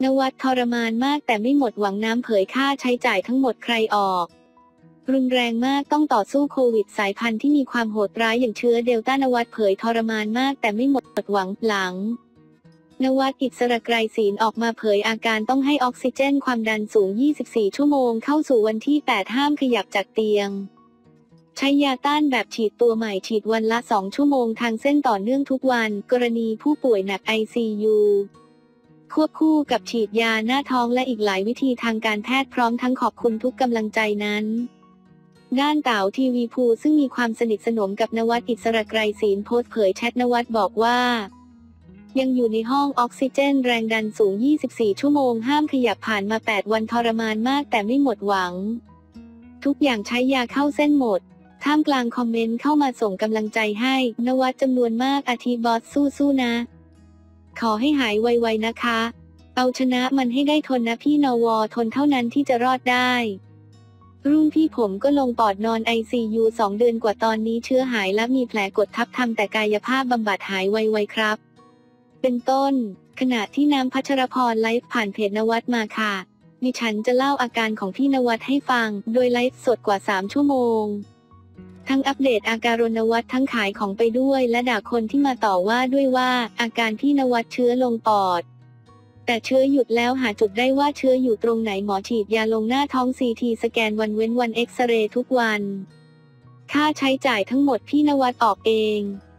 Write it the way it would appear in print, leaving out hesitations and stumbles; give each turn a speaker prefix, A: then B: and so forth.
A: นวัดทรมานมากแต่ไม่หมดหวังน้ำเผยค่าใช้จ่ายทั้งหมดใครออกรุนแรงมากต้องต่อสู้โควิดสายพันธุ์ที่มีความโหดร้ายอย่างเชื้อเดลต้านวัดเผยทรมานมากแต่ไม่หมดหวังหลังนวัดอิสระไกรศีลออกมาเผยอาการต้องให้ออกซิเจนความดันสูง24 ชั่วโมงเข้าสู่วันที่ 8ห้ามขยับจากเตียงใช้ยาต้านแบบฉีดตัวใหม่ฉีดวันละ2 ชั่วโมงทางเส้นต่อเนื่องทุกวันกรณีผู้ป่วยหนัก ICU ควบคู่กับฉีดยาหน้าท้องและอีกหลายวิธีทางการแพทย์พร้อมทั้งขอบคุณทุกกำลังใจนั้นด้านเต๋าทีวีภูซึ่งมีความสนิทสนมกับนวัดอิสระไกรศีลโพสต์เผยแชทนวัดบอกว่ายังอยู่ในห้องออกซิเจนแรงดันสูง24 ชั่วโมงห้ามขยับผ่านมา8 วันทรมานมากแต่ไม่หมดหวังทุกอย่างใช้ยาเข้าเส้นหมดท่ามกลางคอมเมนต์เข้ามาส่งกำลังใจให้นวัดจำนวนมากอาทิบอสสู้ๆนะขอให้หายไวๆนะคะเอาชนะมันให้ได้ทนนะพี่นวทนเท่านั้นที่จะรอดได้รุ่นพี่ผมก็ลงปอดนอน ICU 2 เดือนกว่าตอนนี้เชื้อหายและมีแผลกดทับทำแต่กายภาพบำบัดหายไวๆครับเป็นต้นขณะที่น้ำพัชรพรไลฟ์ผ่านเพจนวัดมาค่ะดิฉันจะเล่าอาการของพี่นวัดให้ฟังโดยไลฟ์สดกว่า3 ชั่วโมงทั้งอัปเดตอาการนวัดทั้งขายของไปด้วยและด่าคนที่มาต่อว่าด้วยว่าอาการพี่นวัดเชื้อลงปอดแต่เชื้อหยุดแล้วหาจุดได้ว่าเชื้ออยู่ตรงไหนหมอฉีดยาลงหน้าท้อง CT สแกนวันเว้นวันเอ็กซเรย์ทุกวันค่าใช้จ่ายทั้งหมดพี่นวัดออกเอง